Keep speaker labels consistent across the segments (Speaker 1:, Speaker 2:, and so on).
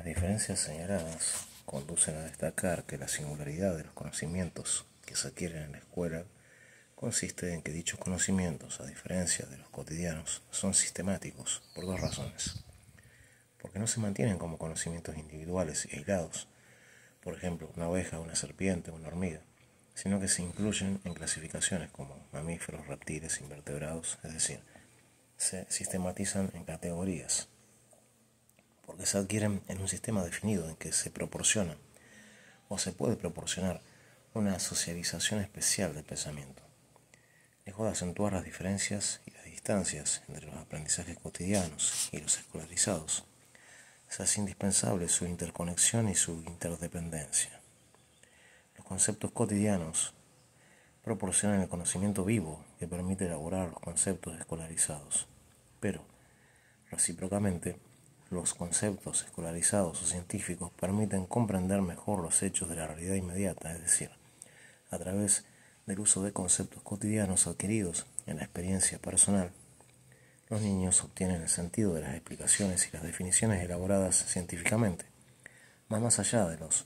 Speaker 1: Las diferencias señaladas conducen a destacar que la singularidad de los conocimientos que se adquieren en la escuela consiste en que dichos conocimientos, a diferencia de los cotidianos, son sistemáticos por dos razones. Porque no se mantienen como conocimientos individuales y aislados, por ejemplo, una oveja, una serpiente, una hormiga, sino que se incluyen en clasificaciones como mamíferos, reptiles, invertebrados, es decir, se sistematizan en categorías, porque se adquieren en un sistema definido en que se proporciona o se puede proporcionar una socialización especial del pensamiento. Lejos de acentuar las diferencias y las distancias entre los aprendizajes cotidianos y los escolarizados, se hace indispensable su interconexión y su interdependencia. Los conceptos cotidianos proporcionan el conocimiento vivo que permite elaborar los conceptos escolarizados, pero, recíprocamente, los conceptos escolarizados o científicos permiten comprender mejor los hechos de la realidad inmediata, es decir, a través del uso de conceptos cotidianos adquiridos en la experiencia personal, los niños obtienen el sentido de las explicaciones y las definiciones elaboradas científicamente, más allá de los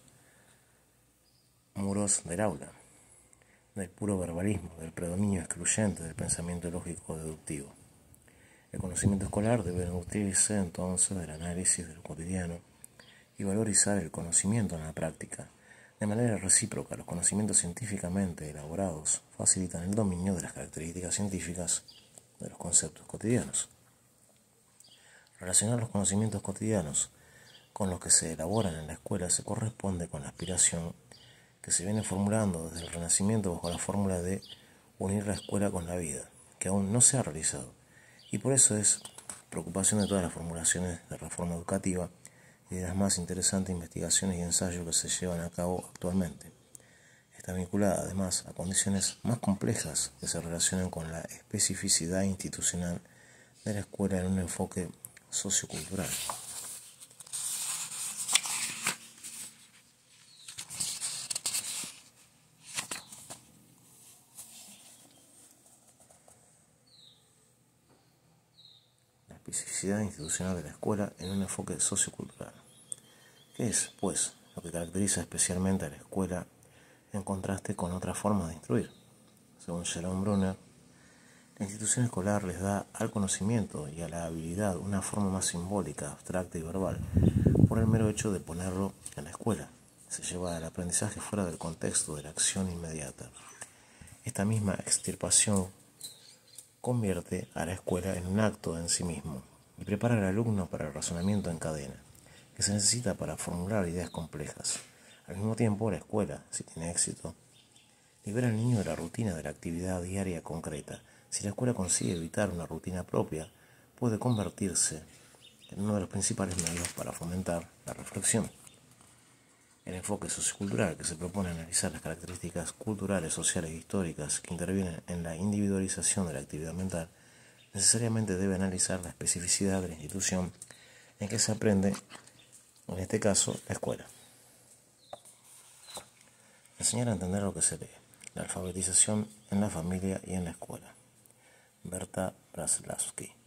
Speaker 1: muros del aula, del puro verbalismo, del predominio excluyente del pensamiento lógico deductivo. El conocimiento escolar debe nutrirse entonces del análisis del cotidiano y valorizar el conocimiento en la práctica. De manera recíproca, los conocimientos científicamente elaborados facilitan el dominio de las características científicas de los conceptos cotidianos. Relacionar los conocimientos cotidianos con los que se elaboran en la escuela se corresponde con la aspiración que se viene formulando desde el Renacimiento bajo la fórmula de unir la escuela con la vida, que aún no se ha realizado, y por eso es preocupación de todas las formulaciones de reforma educativa y de las más interesantes investigaciones y ensayos que se llevan a cabo actualmente. Está vinculada además a condiciones más complejas que se relacionan con la especificidad institucional de la escuela en un enfoque sociocultural. La especificidad institucional de la escuela en un enfoque sociocultural. ¿Qué es, pues, lo que caracteriza especialmente a la escuela en contraste con otras formas de instruir? Según Jerome Bruner, la institución escolar les da al conocimiento y a la habilidad una forma más simbólica, abstracta y verbal, por el mero hecho de ponerlo en la escuela. Se lleva el aprendizaje fuera del contexto de la acción inmediata. Esta misma extirpación convierte a la escuela en un acto en sí mismo y prepara al alumno para el razonamiento en cadena, que se necesita para formular ideas complejas. Al mismo tiempo, la escuela, si tiene éxito, libera al niño de la rutina de la actividad diaria concreta. Si la escuela consigue evitar una rutina propia, puede convertirse en uno de los principales medios para fomentar la reflexión. El enfoque sociocultural, que se propone analizar las características culturales, sociales e históricas que intervienen en la individualización de la actividad mental, necesariamente debe analizar la especificidad de la institución en que se aprende, en este caso, la escuela. Enseñar a entender lo que se lee. La alfabetización en la familia y en la escuela. Berta Braslavsky.